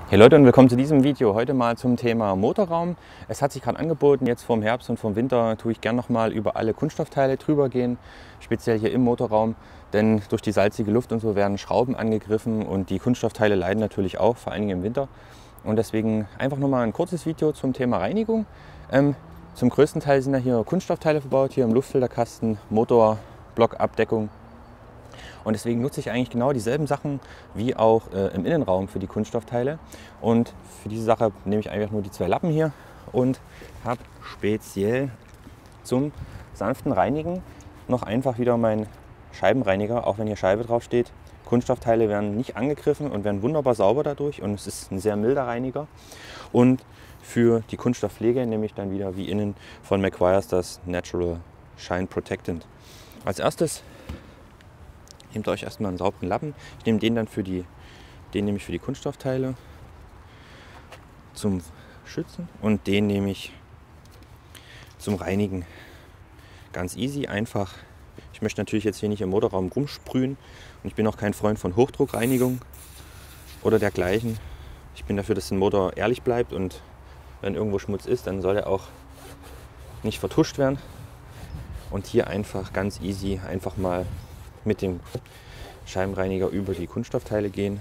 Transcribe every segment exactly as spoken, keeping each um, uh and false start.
Hey Leute und willkommen zu diesem Video. Heute mal zum Thema Motorraum. Es hat sich gerade angeboten, jetzt vorm Herbst und vorm Winter tue ich gerne noch mal über alle Kunststoffteile drüber gehen, speziell hier im Motorraum, denn durch die salzige Luft und so werden Schrauben angegriffen und die Kunststoffteile leiden natürlich auch, vor allem im Winter. Und deswegen einfach noch mal ein kurzes Video zum Thema Reinigung. Ähm, zum größten Teil sind ja hier Kunststoffteile verbaut, hier im Luftfilterkasten, Motor, Blockabdeckung. Und deswegen nutze ich eigentlich genau dieselben Sachen wie auch äh, im Innenraum für die Kunststoffteile. Und für diese Sache nehme ich einfach nur die zwei Lappen hier und habe speziell zum sanften Reinigen noch einfach wieder meinen Scheibenreiniger, auch wenn hier Scheibe drauf steht. Kunststoffteile werden nicht angegriffen und werden wunderbar sauber dadurch und es ist ein sehr milder Reiniger. Und für die Kunststoffpflege nehme ich dann wieder wie innen von Mequires das Natural Shine Protectant. Als erstes nehmt euch erstmal einen sauberen Lappen. Ich nehme den dann für die, den nehme ich für die Kunststoffteile zum Schützen und den nehme ich zum Reinigen. Ganz easy, einfach. Ich möchte natürlich jetzt hier nicht im Motorraum rumsprühen und ich bin auch kein Freund von Hochdruckreinigung oder dergleichen. Ich bin dafür, dass der Motor ehrlich bleibt und wenn irgendwo Schmutz ist, dann soll er auch nicht vertuscht werden. Und hier einfach ganz easy einfach mal mit dem Scheibenreiniger über die Kunststoffteile gehen.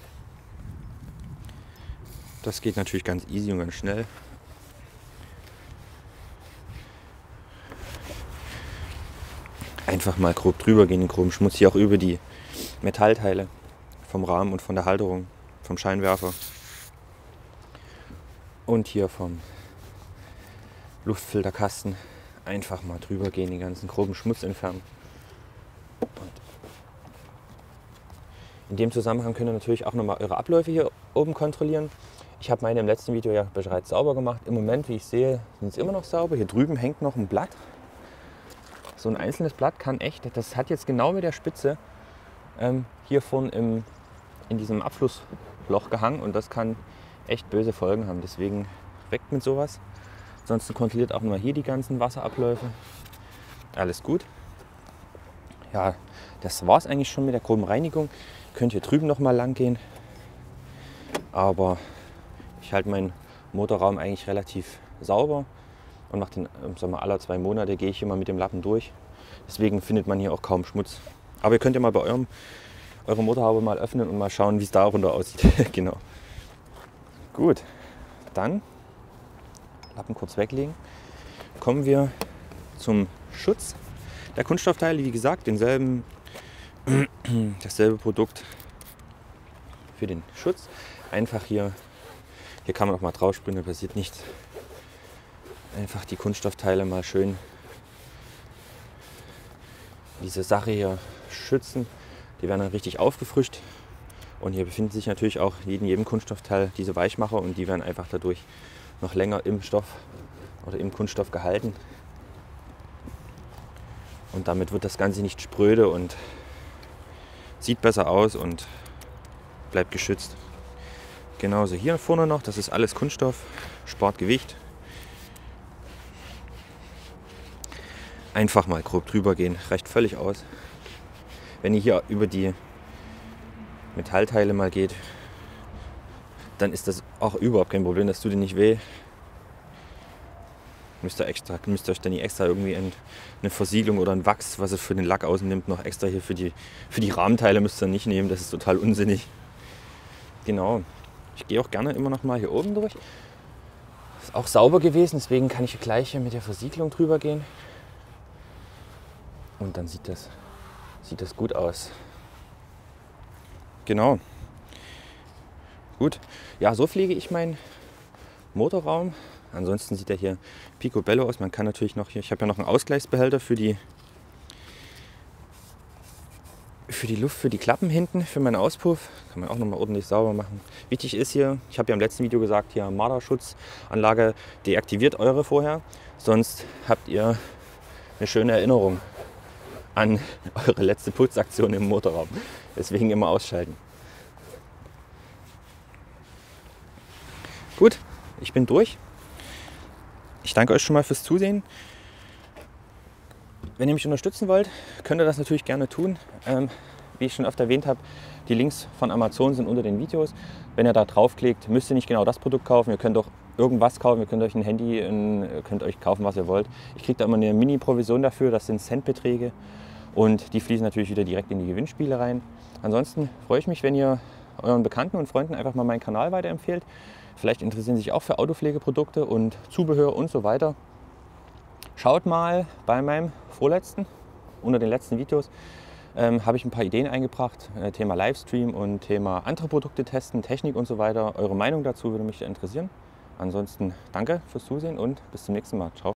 Das geht natürlich ganz easy und ganz schnell. Einfach mal grob drüber gehen, den groben Schmutz hier auch über die Metallteile vom Rahmen und von der Halterung, vom Scheinwerfer und hier vom Luftfilterkasten. Einfach mal drüber gehen, den ganzen groben Schmutz entfernen. In dem Zusammenhang könnt ihr natürlich auch nochmal eure Abläufe hier oben kontrollieren. Ich habe meine im letzten Video ja bereits sauber gemacht. Im Moment, wie ich sehe, sind sie immer noch sauber. Hier drüben hängt noch ein Blatt. So ein einzelnes Blatt kann echt, das hat jetzt genau mit der Spitze ähm, hier vorne im, in diesem Abflussloch gehangen und das kann echt böse Folgen haben. Deswegen weg mit sowas. Ansonsten kontrolliert auch nochmal hier die ganzen Wasserabläufe. Alles gut. Ja, das war es eigentlich schon mit der groben Reinigung. Könnt hier drüben noch mal lang gehen. Aber ich halte meinen Motorraum eigentlich relativ sauber und mache den im Sommer alle zwei Monate gehe ich immer mit dem Lappen durch. Deswegen findet man hier auch kaum Schmutz. Aber ihr könnt ja mal bei eurem eure Motorhaube mal öffnen und mal schauen, wie es darunter aussieht. Genau. Gut, dann Lappen kurz weglegen. Kommen wir zum Schutz der Kunststoffteile. Wie gesagt, denselben, dasselbe Produkt für den Schutz. Einfach hier, hier kann man auch mal drauf sprühen, da passiert nichts. Einfach die Kunststoffteile mal schön diese Sache hier schützen. Die werden dann richtig aufgefrischt. Und hier befinden sich natürlich auch in jedem Kunststoffteil diese Weichmacher und die werden einfach dadurch noch länger im Stoff oder im Kunststoff gehalten. Und damit wird das Ganze nicht spröde und sieht besser aus und bleibt geschützt. Genauso hier vorne noch, das ist alles Kunststoff, spart Gewicht. Einfach mal grob drüber gehen, reicht völlig aus. Wenn ihr hier über die Metallteile mal geht, dann ist das auch überhaupt kein Problem, das tut dir nicht weh. Müsst ihr, extra, müsst ihr euch dann nicht extra irgendwie eine Versiegelung oder ein Wachs, was es für den Lack ausnimmt, noch extra hier für die, für die Rahmenteile müsst ihr nicht nehmen. Das ist total unsinnig. Genau. Ich gehe auch gerne immer noch mal hier oben durch. Ist auch sauber gewesen, deswegen kann ich gleich hier mit der Versiegelung drüber gehen. Und dann sieht das, sieht das gut aus. Genau. Gut. Ja, so pflege ich meinen Motorraum. Ansonsten sieht er hier picobello aus. Man kann natürlich noch hier, ich habe ja noch einen Ausgleichsbehälter für die, für die Luft, für die Klappen hinten, für meinen Auspuff. Kann man auch noch mal ordentlich sauber machen. Wichtig ist hier, ich habe ja im letzten Video gesagt, hier Marderschutzanlage, deaktiviert eure vorher. Sonst habt ihr eine schöne Erinnerung an eure letzte Putzaktion im Motorraum. Deswegen immer ausschalten. Gut, ich bin durch. Ich danke euch schon mal fürs Zusehen. Wenn ihr mich unterstützen wollt, könnt ihr das natürlich gerne tun. Ähm, wie ich schon öfter erwähnt habe, die Links von Amazon sind unter den Videos. Wenn ihr da draufklickt, müsst ihr nicht genau das Produkt kaufen. Ihr könnt auch irgendwas kaufen, ihr könnt euch ein Handy, ihr könnt euch kaufen, was ihr wollt. Ich kriege da immer eine Mini-Provision dafür, das sind Centbeträge und die fließen natürlich wieder direkt in die Gewinnspiele rein. Ansonsten freue ich mich, wenn ihr euren Bekannten und Freunden einfach mal meinen Kanal weiterempfehlt. Vielleicht interessieren Sie sich auch für Autopflegeprodukte und Zubehör und so weiter. Schaut mal bei meinem vorletzten, unter den letzten Videos, ähm, habe ich ein paar Ideen eingebracht. Äh, Thema Livestream und Thema andere Produkte testen, Technik und so weiter. Eure Meinung dazu würde mich interessieren. Ansonsten danke fürs Zusehen und bis zum nächsten Mal. Ciao.